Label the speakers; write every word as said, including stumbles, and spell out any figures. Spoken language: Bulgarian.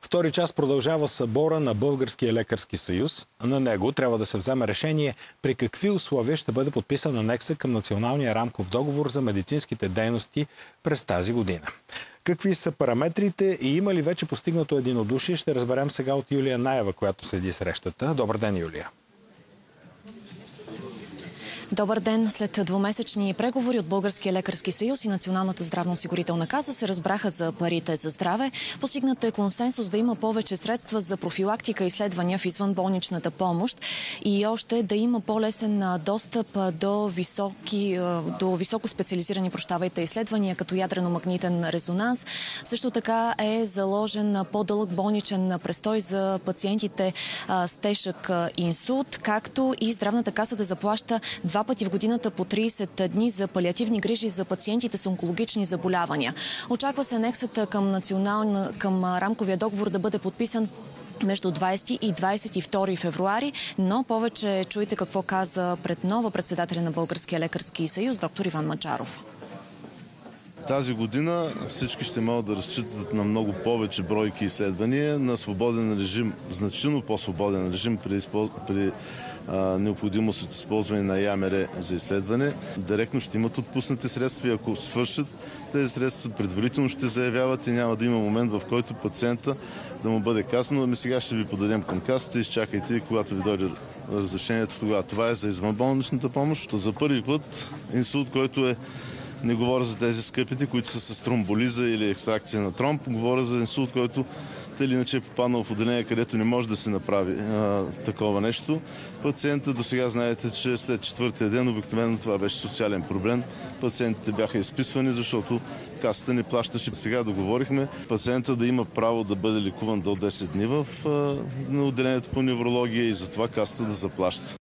Speaker 1: Втори час продължава събора на Българския лекарски съюз. На него трябва да се вземе решение при какви условия ще бъде подписан анекса към Националния рамков договор за медицинските дейности през тази година. Какви са параметрите и има ли вече постигнато единодушие, ще разберем сега от Юлия Наева, която следи срещата. Добър ден, Юлия.
Speaker 2: Добър ден! След двумесечни преговори от Българския лекарски съюз и Националната здравноосигурителна каса се разбраха за парите за здраве. Постигнат е консенсус да има повече средства за профилактика и изследвания в извънболничната помощ и още да има по-лесен достъп до, високи, до високо специализирани прощавайте, изследвания, като ядрено-магнитен резонанс. Също така е заложен по-дълъг болничен престой за пациентите с тежък инсулт, както и Здравната каса да заплаща два пъти в годината по трийсет дни за палиативни грижи за пациентите с онкологични заболявания. Очаква се анексът към, национална, към рамковия договор да бъде подписан между двайсети и двайсет и втори февруари, но повече чуйте какво каза пред нова председателя на Българския лекарски съюз, доктор Иван Маджаров.
Speaker 3: Тази година всички ще могат да разчитат на много повече бройки изследвания, на свободен режим, значително по-свободен режим при, използ... при а, необходимост от използване на ЯМР за изследване. Директно ще имат отпуснати средства и ако свършат тези средства, предварително ще заявяват и няма да има момент, в който пациента да му бъде казано: ами сега ще ви подадем към касата, изчакайте и когато ви дойде разрешението тогава. Това е за извънболничната помощ. За първи път инсулт, който е не говоря за тези скъпите, които са с тромболиза или екстракция на тромб. Говоря за инсулт, който тъй или иначе е попаднал в отделение, където не може да се направи а, такова нещо. Пациентът до сега знаете, че след четвъртия ден обикновено това беше социален проблем. Пациентите бяха изписвани, защото касата не плащаше. Сега договорихме пациента да има право да бъде лекуван до десет дни в а, на отделението по неврология и затова касата да заплаща.